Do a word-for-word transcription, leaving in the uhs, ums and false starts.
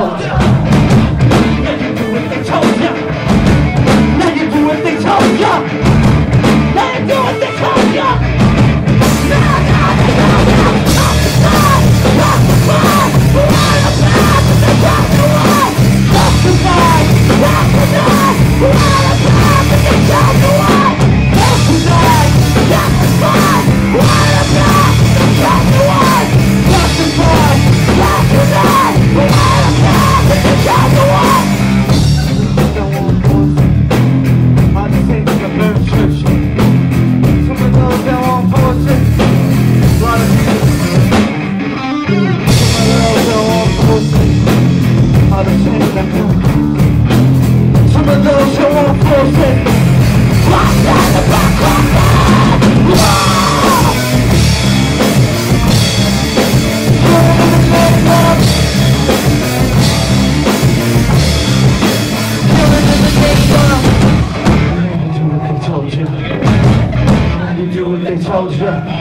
told ya. Now you do what they told ya. Now you do what they told ya. Now you do what they told ya. Now you do what they told ya. Justify, justify, why the path is the right way. Justify, justify, why the path is the right way. Justify, justify, why the path is the right way. Justify, justify, why the path is the right way. Don't want bullshit. I just ain't gonna learn scripture. Some of those that want bullshit. A lot of people. Some of those that want bullshit. I'll just change that now. Some of those that want bullshit. Rock down the back, rock down. Whoa! Killing in the name of. You do what they told you. You do what they told you.